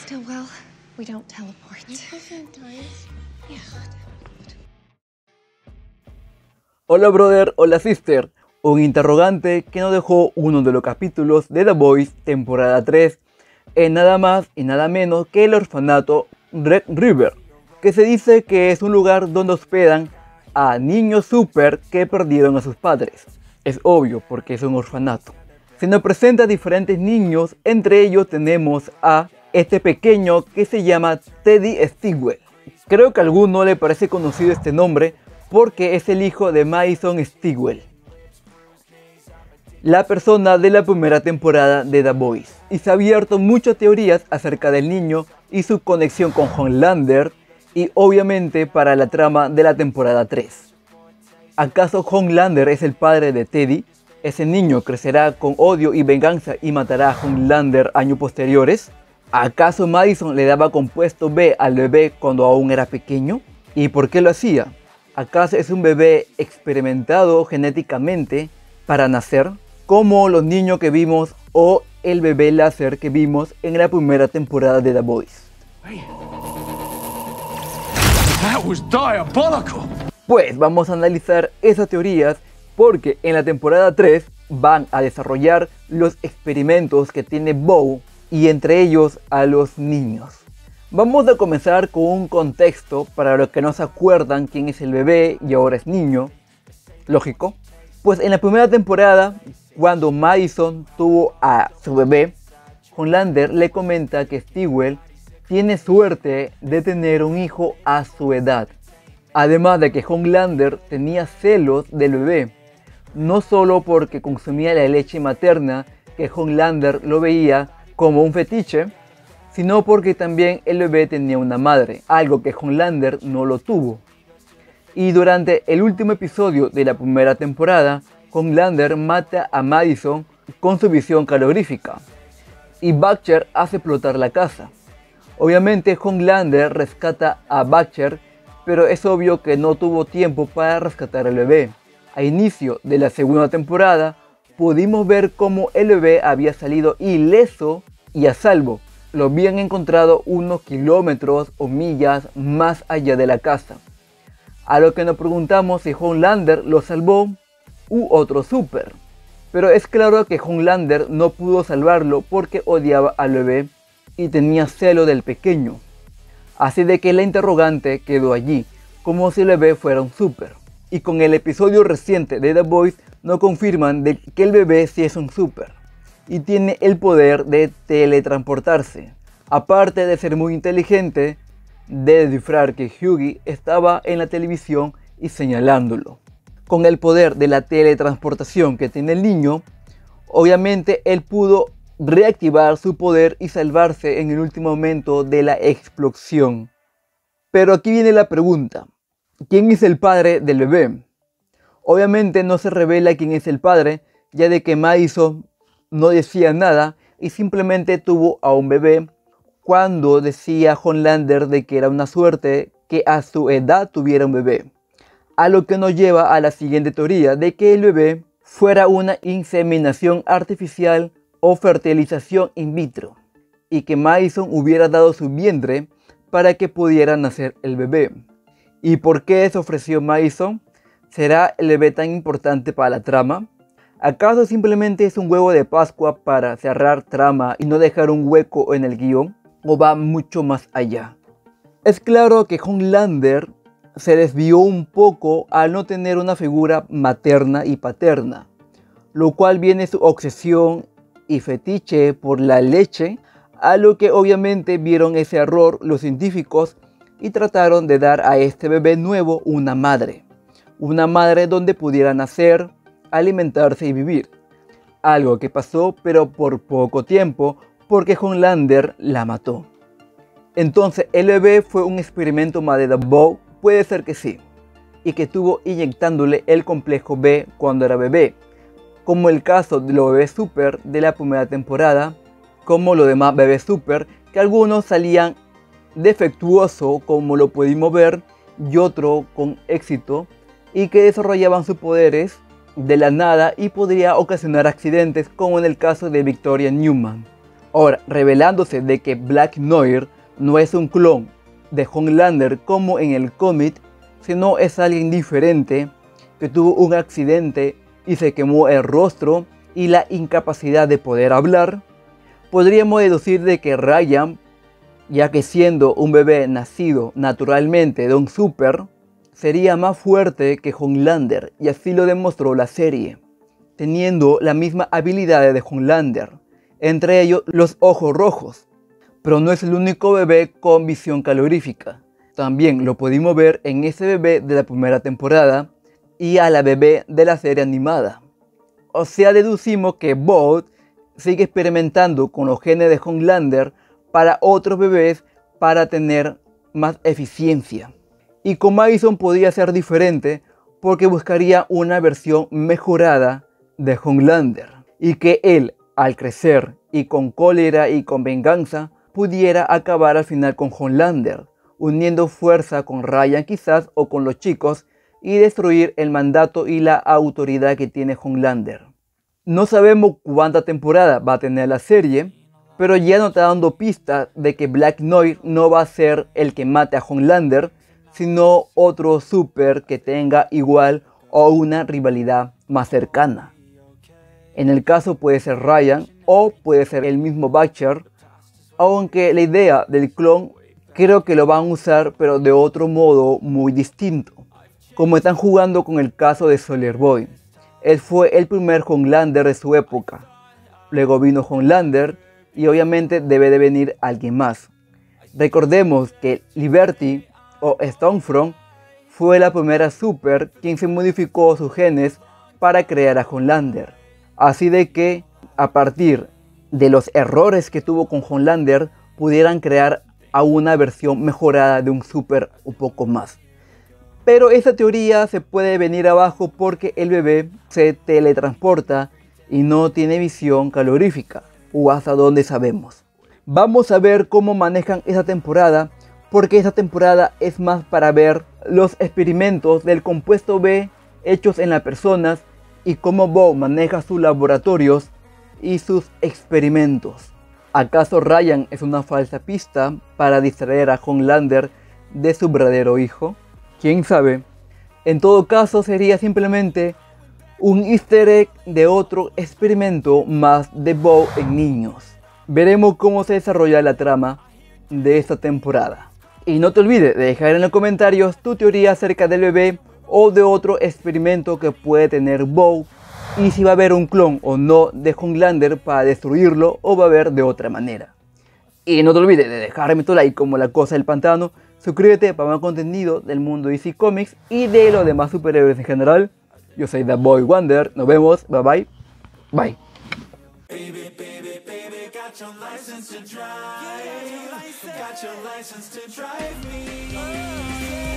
Stillwell, we don't teleport. Hola brother, hola sister. Un interrogante que nos dejó uno de los capítulos de The Boys temporada 3 en nada más y nada menos que el orfanato Red River, que se dice que es un lugar donde hospedan a niños super que perdieron a sus padres. Es obvio porque es un orfanato. Se nos presenta diferentes niños, entre ellos tenemos a este pequeño que se llama Teddy Stillwell. Creo que a alguno le parece conocido este nombre porque es el hijo de Madison Stillwell, la persona de la primera temporada de The Boys. Y se ha abierto muchas teorías acerca del niño y su conexión con Homelander y obviamente para la trama de la temporada 3. ¿Acaso Homelander es el padre de Teddy? ¿Ese niño crecerá con odio y venganza y matará a Homelander años posteriores? ¿Acaso Madison le daba compuesto B al bebé cuando aún era pequeño? ¿Y por qué lo hacía? ¿Acaso es un bebé experimentado genéticamente para nacer, como los niños que vimos o el bebé láser que vimos en la primera temporada de The Boys? That was diabolical. Pues vamos a analizar esas teorías porque en la temporada 3 van a desarrollar los experimentos que tiene Bow y entre ellos a los niños. Vamos a comenzar con un contexto para los que no se acuerdan quién es el bebé y ahora es niño. Lógico. Pues en la primera temporada, cuando Madison tuvo a su bebé, Homelander le comenta que Stillwell tiene suerte de tener un hijo a su edad. Además de que Homelander tenía celos del bebé, no solo porque consumía la leche materna, que Homelander lo veía como un fetiche, sino porque también el bebé tenía una madre, algo que Homelander no lo tuvo. Y durante el último episodio de la primera temporada, Homelander mata a Madison con su visión calorífica y Butcher hace explotar la casa. Obviamente Homelander rescata a Butcher, pero es obvio que no tuvo tiempo para rescatar al bebé. A inicio de la segunda temporada pudimos ver cómo el bebé había salido ileso y a salvo. Lo habían encontrado unos kilómetros o millas más allá de la casa. A lo que nos preguntamos si Homelander lo salvó u otro super. Pero es claro que Homelander no pudo salvarlo porque odiaba al bebé y tenía celo del pequeño. Así de que la interrogante quedó allí, como si el bebé fuera un super. Y con el episodio reciente de The Boys nos confirman de que el bebé sí es un super y tiene el poder de teletransportarse. Aparte de ser muy inteligente, de descifrar que Hughie estaba en la televisión y señalándolo. Con el poder de la teletransportación que tiene el niño, obviamente él pudo reactivar su poder y salvarse en el último momento de la explosión. Pero aquí viene la pregunta: ¿quién es el padre del bebé? Obviamente no se revela quién es el padre, ya de que Madison no decía nada y simplemente tuvo a un bebé cuando decía Homelander de que era una suerte que a su edad tuviera un bebé. A lo que nos lleva a la siguiente teoría de que el bebé fuera una inseminación artificial o fertilización in vitro y que Madison hubiera dado su vientre para que pudiera nacer el bebé. ¿Y por qué se ofreció Madison? ¿Será el bebé tan importante para la trama? ¿Acaso simplemente es un huevo de Pascua para cerrar trama y no dejar un hueco en el guión? ¿O va mucho más allá? Es claro que Homelander se desvió un poco al no tener una figura materna y paterna, lo cual viene su obsesión y fetiche por la leche, a lo que obviamente vieron ese error los científicos y trataron de dar a este bebé nuevo una madre donde pudiera nacer, alimentarse y vivir. Algo que pasó pero por poco tiempo porque Homelander la mató. Entonces, ¿el bebé fue un experimento más de The Bow? Puede ser que sí, y que estuvo inyectándole el complejo B cuando era bebé, como el caso de los bebés super de la primera temporada, como los demás bebés super, que algunos salían defectuosos como lo pudimos ver, y otros con éxito, y que desarrollaban sus poderes de la nada y podría ocasionar accidentes como en el caso de Victoria Newman. Ahora, revelándose de que Black Noir no es un clon de Homelander como en el cómic, sino es alguien diferente que tuvo un accidente y se quemó el rostro y la incapacidad de poder hablar, podríamos deducir de que Ryan, ya que siendo un bebé nacido naturalmente de un super, sería más fuerte que Homelander, y así lo demostró la serie, teniendo la misma habilidad de Homelander, entre ellos los ojos rojos. Pero no es el único bebé con visión calorífica. También lo pudimos ver en ese bebé de la primera temporada y a la bebé de la serie animada. O sea, deducimos que Vought sigue experimentando con los genes de Homelander para otros bebés para tener más eficiencia. Y con Madison podría ser diferente porque buscaría una versión mejorada de Homelander. Y que él, al crecer y con cólera y con venganza, pudiera acabar al final con Homelander, uniendo fuerza con Ryan quizás o con los chicos y destruir el mandato y la autoridad que tiene Homelander. No sabemos cuánta temporada va a tener la serie, pero ya nos está dando pistas de que Black Noir no va a ser el que mate a Homelander, sino otro super que tenga igual o una rivalidad más cercana. En el caso puede ser Ryan o puede ser el mismo Butcher, aunque la idea del clon creo que lo van a usar pero de otro modo muy distinto, como están jugando con el caso de Soldier Boy. Él fue el primer Homelander de su época, luego vino Homelander y obviamente debe de venir alguien más. Recordemos que Liberty o Stormfront fue la primera super quien se modificó sus genes para crear a Homelander. Así de que a partir de los errores que tuvo con Homelander pudieran crear a una versión mejorada de un super un poco más. Pero esta teoría se puede venir abajo porque el bebé se teletransporta y no tiene visión calorífica, o hasta donde sabemos. Vamos a ver cómo manejan esta temporada, porque esta temporada es más para ver los experimentos del compuesto B hechos en las personas y cómo Bo maneja sus laboratorios y sus experimentos. ¿Acaso Ryan es una falsa pista para distraer a Homelander de su verdadero hijo? ¿Quién sabe? En todo caso sería simplemente un easter egg de otro experimento más de Bo en niños. Veremos cómo se desarrolla la trama de esta temporada. Y no te olvides de dejar en los comentarios tu teoría acerca del bebé o de otro experimento que puede tener Bo, y si va a haber un clon o no de Homelander para destruirlo o va a haber de otra manera. Y no te olvides de dejarme tu like como La Cosa del Pantano, suscríbete para más contenido del mundo DC Comics y de los demás superhéroes en general. Yo soy The Boy Wonder, nos vemos, bye bye, bye. Got your license to drive me.